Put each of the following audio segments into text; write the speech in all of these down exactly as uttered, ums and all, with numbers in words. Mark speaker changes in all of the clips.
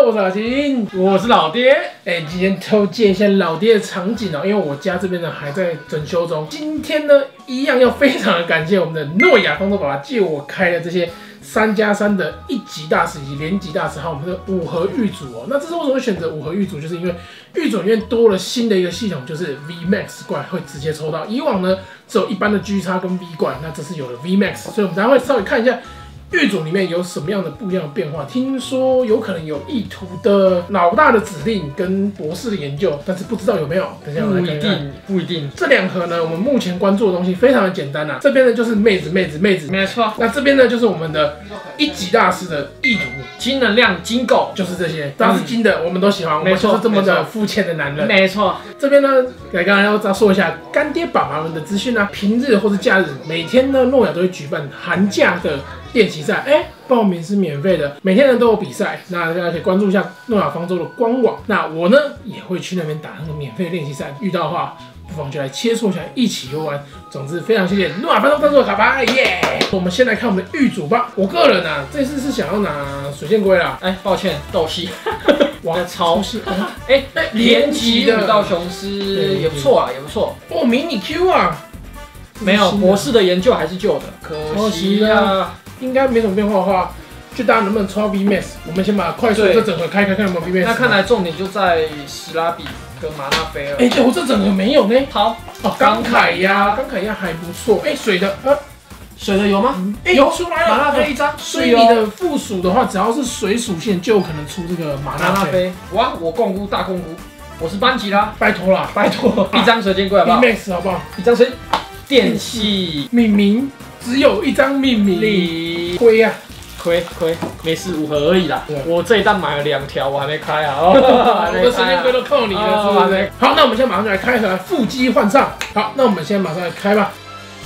Speaker 1: 我是阿金，我是老爹。哎、欸，今天偷借一下老爹的场景哦、喔，因为我家这边呢还在整修中。今天呢，一样要非常的感谢我们的诺亚方舟爸爸借我开的这些三加三的一级大师以及连级大师，还有我们的五盒玉组哦、喔。那这是为什么会选择五盒玉组？就是因为玉组里面多了新的一个系统，就是 V Max 怪会直接抽到。以往呢只有一般的 G 叉跟 V 怪，那这次有了 V Max， 所以我们等一下会稍微看一下。玉组里面有什么样的不一样的变化？听说有可能有意图的老大的指令跟博士的研究，但是不知道有没有。等一下我来看看。
Speaker 2: 不一定，不一定。
Speaker 1: 这两盒呢，我们目前关注的东西非常的简单啊。这边呢就是妹子，妹子，妹子，
Speaker 2: 没错。
Speaker 1: 那这边呢就是我们的一级大师的意图，
Speaker 2: 金能量金狗
Speaker 1: 就是这些，当然是金的，嗯、我们都喜欢。我们就是这么的肤浅的男人。
Speaker 2: 没错。
Speaker 1: 这边呢，来刚刚要再说一下干爹爸爸们的资讯啊。平日或是假日，每天呢诺亚都会举办寒假的练习赛，哎、欸，报名是免费的，每天呢都有比赛，那大家可以关注一下诺亚方舟的官网。那我呢也会去那边打那个免费练习赛，遇到的话不妨就来切磋一下，一起游玩。总之非常谢谢诺亚方舟赞助的卡牌，耶！我们先来看我们的玉组吧。我个人啊，这次是想要拿水箭龟啦，
Speaker 2: 哎、欸，抱歉，斗戏。
Speaker 1: 哇，超细！
Speaker 2: 哎哎，连级的武道雄狮也不错啊，也不错。
Speaker 1: 哦，迷你 Q 啊，
Speaker 2: 没有博士的研究还是旧的，可惜啊。
Speaker 1: 应该没什么变化的话，就大家能不能抽到 V Max？ 我们先把快速这整盒开开看有没有 V Max。
Speaker 2: 那看来重点就在史拉比跟马纳菲了。
Speaker 1: 哎、欸，我这整盒没有呢。
Speaker 2: 好，
Speaker 1: 哦，钢凯呀，钢凯呀还不错。哎、欸，水的，呃，
Speaker 2: 水的有吗？
Speaker 1: 哎、欸，有出来了，
Speaker 2: 马纳菲一张。
Speaker 1: 所以你的附属的话，只要是水属性，就有可能出这个马纳菲。
Speaker 2: 哇，我共估大共估，我是班级啦，
Speaker 1: 拜托啦，拜托，
Speaker 2: 一张水箭龟好不好
Speaker 1: ？V Max 好不好？
Speaker 2: 一张水电器
Speaker 1: 命名。只有一张命名，亏啊，
Speaker 2: 亏亏，没事，五盒而已啦。我这一弹买了两条，我还没开啊。
Speaker 1: 我的水箭龟都靠你了，是不是？好，那我们现在马上就来开盒，腹肌换上。好，那我们现在马上来开吧。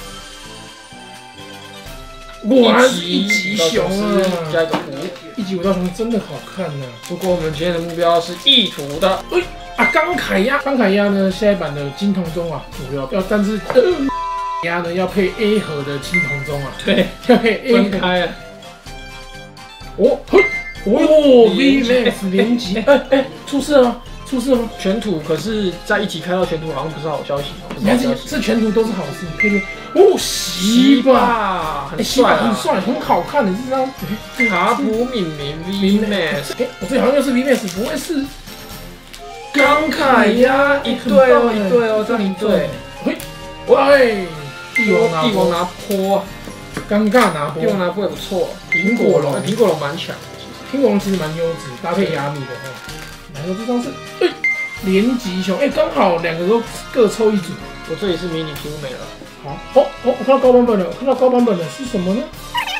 Speaker 1: 果然是一级熊啊，
Speaker 2: 加一个五，
Speaker 1: 一级武道熊真的好看呐、啊。
Speaker 2: 不过我们今天的目标是意图的。
Speaker 1: 哎啊，钢凯亚，钢凯亚呢，下一版的金童中啊，主要要，但是。呃鸭呢要配 A 盒的青铜钟啊，
Speaker 2: 对，
Speaker 1: 要配 A
Speaker 2: 分开啊。
Speaker 1: 哦，嘿，哦 ，V Max 连级，哎哎，出事了，出事了，
Speaker 2: 全图可是在一起开到全图好像不是好消息，
Speaker 1: 不是好消息，是全图都是好事，可以哦，西吧，
Speaker 2: 很帅，
Speaker 1: 很帅，很好看的这张
Speaker 2: 卡普敏明 V Max，
Speaker 1: 哎，我这好像又是 V Max， 不会是
Speaker 2: 钢凯呀？一对哦，一对哦，这样一对，
Speaker 1: 嘿，喂。帝王
Speaker 2: 帝王拿坡，
Speaker 1: 尴尬拿坡，
Speaker 2: 帝王拿坡也不错。苹果龙，苹果龙蛮强，
Speaker 1: 苹果龙其实蛮优质，搭配亚米的哦。来到这张是，哎、欸，连级熊，哎、欸，刚好两个都各抽一组。
Speaker 2: 我这里是迷你 Q 没了。
Speaker 1: 好，哦哦，我看到高版本了，看到高版本了是什么呢？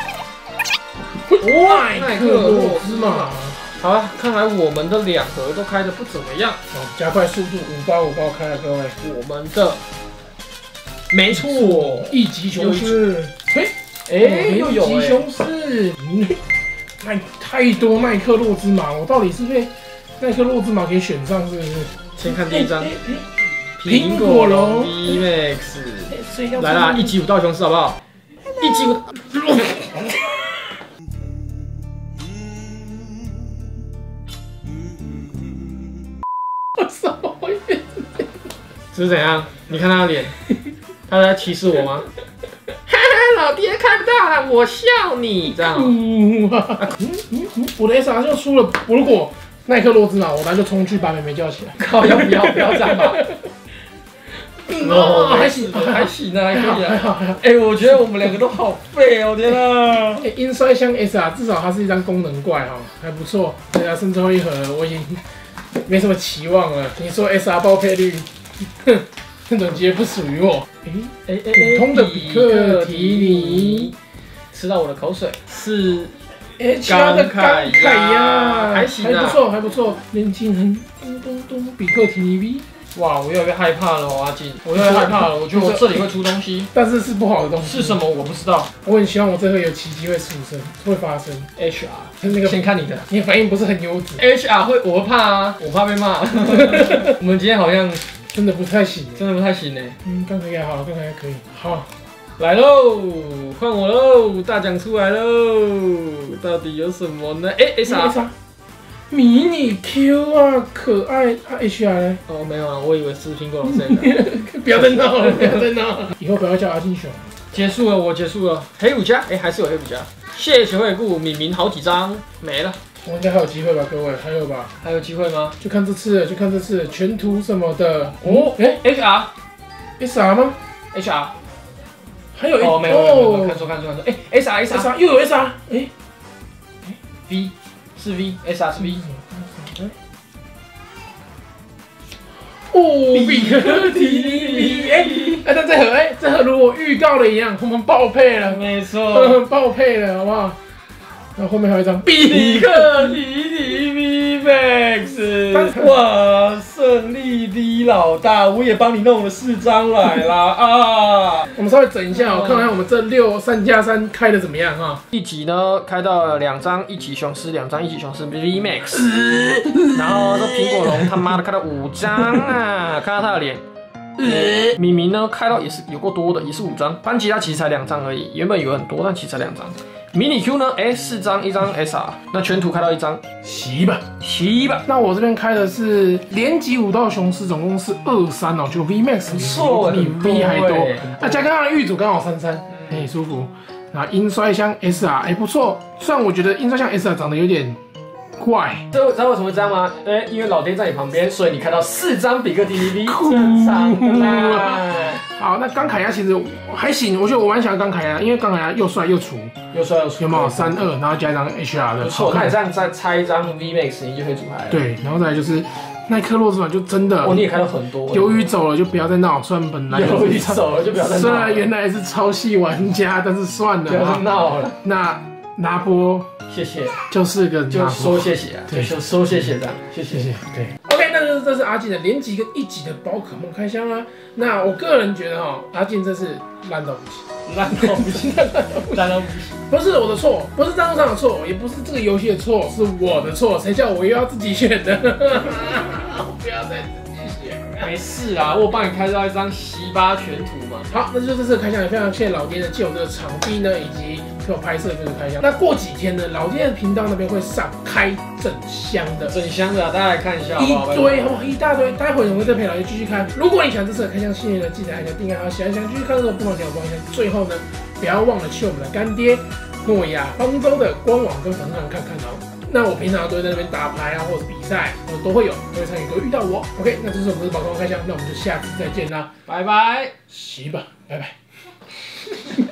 Speaker 2: 哇，奈克洛兹玛。好啊，看来我们的两盒都开的不怎么样。
Speaker 1: 好，加快速度，五包五包开了，各位。
Speaker 2: 我们的。没错，
Speaker 1: 一级雄狮，嘿，哎，又有一级雄狮，太太多奈克洛兹玛，我到底是被奈克洛兹玛给选上，是不是？
Speaker 2: 先看第一张，
Speaker 1: 苹果龙
Speaker 2: V Max， 来啦，一级武道雄狮好不好？一级武，
Speaker 1: 我什么会变？
Speaker 2: 这是怎样？你看他的脸。他在歧视我吗？哈哈，老爹看不到了，我笑你这样。
Speaker 1: 嗯嗯嗯，我的 S R 就出了，我如果奈克洛兹玛，我当然就冲去把妹妹叫起来。
Speaker 2: 靠，要不要不要这样吧？
Speaker 1: 哦，还行
Speaker 2: 还行啊，还可以啊。
Speaker 1: 还好还好。
Speaker 2: 哎，我觉得我们两个都好废哦，天啊！
Speaker 1: 哎，音衰箱 S R 至少它是一张功能怪哈，还不错。对啊，剩最后一盒我已经没什么期望了。你说 S R 爆配率，哼。这种节不属于我。哎哎哎，普通的比克提尼，
Speaker 2: 吃到我的口水。是
Speaker 1: H R 的钢凯呀，
Speaker 2: 还行啊，
Speaker 1: 还不错，还不错。年轻人，咚咚咚，比克提尼 V。
Speaker 2: 哇，我越来越害怕了，阿金，我越来越害怕了。我觉得我这里会出东西，
Speaker 1: 但是是不好的东西。
Speaker 2: 是什么我不知道。
Speaker 1: 我很希望我这回有奇迹会出生，会发生。
Speaker 2: H R，
Speaker 1: 那个
Speaker 2: 先看你的，
Speaker 1: 你的反应不是很优质。
Speaker 2: H R 会，我会怕啊，我怕被骂。我们今天好像。
Speaker 1: 真的不太行，
Speaker 2: 真的不太行呢。
Speaker 1: 嗯，刚才还好，刚才还可以。好，
Speaker 2: 来喽，换我喽，大奖出来喽，到底有什么呢？哎 ，S R，
Speaker 1: 迷你 Q 啊，可爱啊 H R 呢？
Speaker 2: 哦，没有啊，我以为是苹果龙 C 的。
Speaker 1: 不要再闹了，不要再闹了，以后不要叫阿金熊。
Speaker 2: 结束了，我结束了。黑五家，哎，还是有黑五家。谢谢回顾，敏明好几张没了。
Speaker 1: 我应该还有机会吧，各位，还有吧？
Speaker 2: 还有机会吗？
Speaker 1: 就看这次，就看这次全图什么的。哦，哎
Speaker 2: ，H R，H
Speaker 1: R 吗
Speaker 2: ？H R，
Speaker 1: 还有
Speaker 2: 哦，没有没有没有，看错看错看错。哎 ，S R S R
Speaker 1: 又有 S R， 哎
Speaker 2: ，V 是 V，S R 是 V。
Speaker 1: 哦，比克提尼，哎，哎，但这盒，哎，这盒如我预告的一样，我们爆配了，
Speaker 2: 没错，
Speaker 1: 爆配了，好不好？然后后面还有一张比克提尼 V Max，
Speaker 2: 哇，胜利的老大，我也帮你弄了四张来啦啊！
Speaker 1: 我们稍微整一下哦，看看我们这六三加三开的怎么样哈？
Speaker 2: 一级呢开到了两张一级雄狮，两张一级雄狮 V Max， 然后这苹果龙他妈的开到五张啊！看到他的脸。敏明呢开到也是有够多的，也是五张。班吉他其实才两张而已，原本以为很多，但其实才两张。迷你 Q 呢？哎、欸，四张，一张 S R， 那全图开到一张，
Speaker 1: 洗吧，
Speaker 2: 洗吧。
Speaker 1: 那我这边开的是连击五道雄狮，总共是二三哦，就 V Max
Speaker 2: 不错，
Speaker 1: 比 V 还多。那加刚刚的玉组刚好三三，很舒服。然后音摔箱 S R， 哎、欸、不错，虽然我觉得音摔箱 S R 长得有点怪，
Speaker 2: 知道知道为什么会这样吗？哎、欸，因为老爹在你旁边，所以你看到四张比克迪尼 V， 正常啦。
Speaker 1: 好，那钢凯亚其实还行，我觉得我蛮喜欢钢凯亚，因为钢凯亚又帅又粗，
Speaker 2: 又帅又粗，
Speaker 1: 有没有三二，然后加一张 H R 的，
Speaker 2: 不错。那你这样再拆一张 V Max， 你就可以组牌了。
Speaker 1: 对，然后再来就是耐克洛斯版就真的，
Speaker 2: 哦，你也开了很多。
Speaker 1: 鱿鱼走了就不要再闹，虽然本来
Speaker 2: 鱿鱼走了就不要再闹，
Speaker 1: 虽然原来是超系玩家，但是算了，
Speaker 2: 不要再闹了。
Speaker 1: 那拿波，
Speaker 2: 谢谢，
Speaker 1: 就是个
Speaker 2: 就说谢谢啊，对，就说谢谢这样，谢谢，
Speaker 1: 谢谢，对。OK， 那就是这是阿进的连击跟一级的宝可梦开箱啊。那我个人觉得哈，阿进这是烂到不行，烂到不行，烂到不行。不是我的错，不是账户上的错，也不是这个游戏的错，是我的错。谁叫我又要自己选的？不要再自己选了。
Speaker 2: 没事啊，我帮你开到一张西巴全图嘛。
Speaker 1: 好，那就这次开箱也非常谢谢老爹的借我这个场地呢，以及给我拍摄这个开箱。那过几天呢，老爹的频道那边会上开整箱的，
Speaker 2: 整箱的、啊，大家来看一下好不好，
Speaker 1: 一堆哦，一大堆。待会儿我会再陪老爹继续看。如果你喜欢这次的开箱系列呢，记得按下订阅号，喜欢想继续看的时候，不妨点我帮一下。最后呢，不要忘了去我们的干爹诺亚方舟的官网跟粉丝团看看哦。那我平常都会在那边打牌啊，或者是比赛，我都会有，都会参与，都会遇到我。OK， 那这是我们的宝可梦开箱，那我们就下次再见啦，
Speaker 2: 拜拜，
Speaker 1: 洗吧，拜拜。